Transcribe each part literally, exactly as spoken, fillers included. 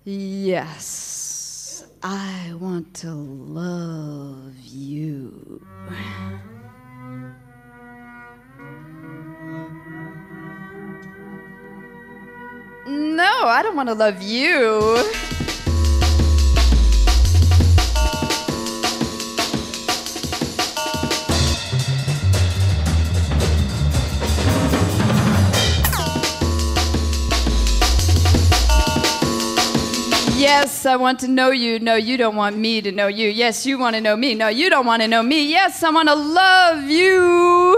Yes, I want to love you. No, I don't want to love you. Yes, I want to know you. No, you don't want me to know you. Yes, you want to know me. No, you don't want to know me. Yes, I want to love you.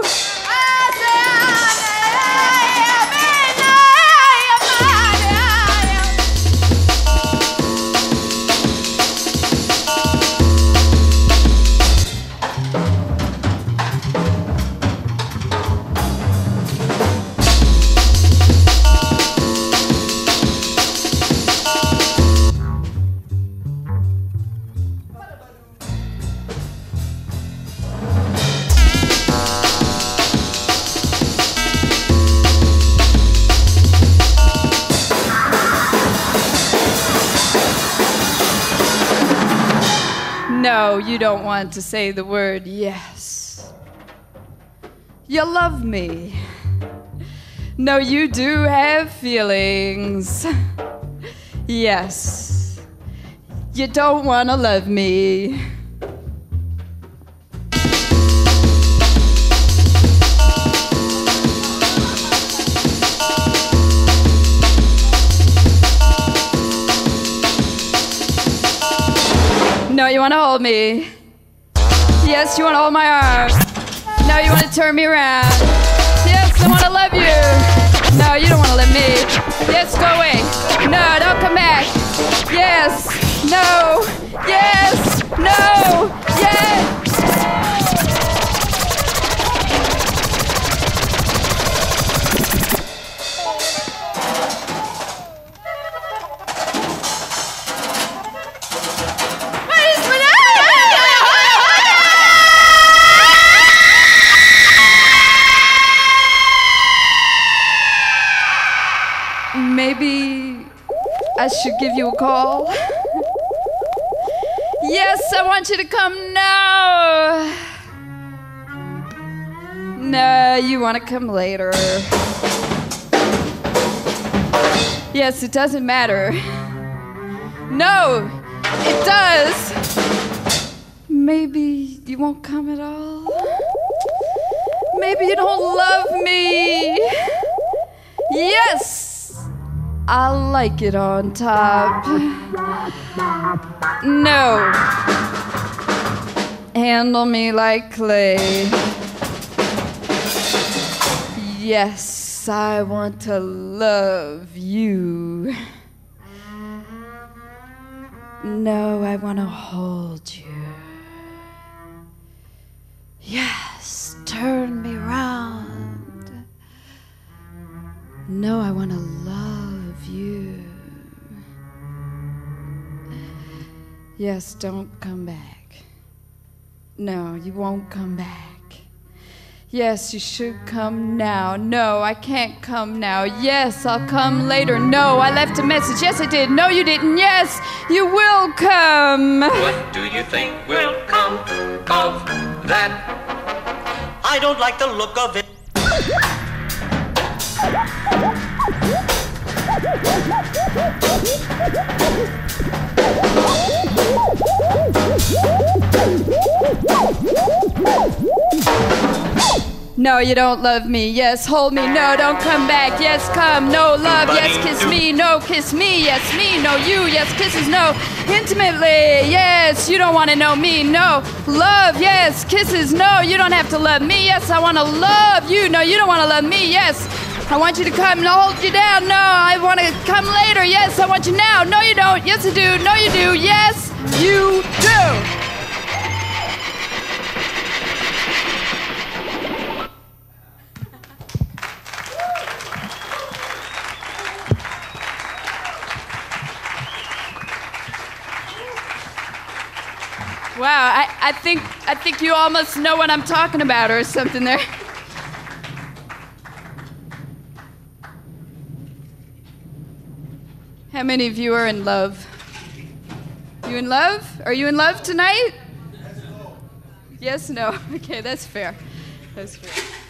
No, you don't want to say the word yes. You love me. No, you do have feelings. Yes. You don't want to love me. No, you want to hold me. Yes, you want to hold my arm. No, you want to turn me around. Yes, I want to love you. No, you don't want to love me. Yes, go away. No, don't come back. Yes, no, yes, no, yes. Maybe I should give you a call. Yes, I want you to come now. No, you want to come later. Yes, it doesn't matter. No, it does. Maybe you won't come at all. Maybe you don't love me. Yes. I like it on top. No. Handle me like clay. Yes, I want to love you. No, I want to hold you. Yes, turn me round. No, I want to love you. Yes, don't come back. No, you won't come back. Yes, you should come now. No, I can't come now. Yes, I'll come later. No, I left a message. Yes, I did. No, you didn't. Yes, you will come. What do you think will come of that? I don't like the look of it. No, you don't love me. Yes, hold me. No, don't come back. Yes, come. No love. Yes, kiss me. No, kiss me. Yes, me. No, you. Yes, kisses. No, intimately. Yes, you don't want to know me. No, love. Yes, kisses. No, you don't have to love me. Yes, I want to love you. No, you don't want to love me. Yes, I want you to come and I'll hold you down. No, I want to come later. Yes, I want you now. No, you don't. Yes, I do. No, you do. Yes, you do. Wow, I, I think I think you almost know what I'm talking about or something there. How many of you are in love? You in love? Are you in love tonight? Yes, no. Okay, that's fair. That's fair.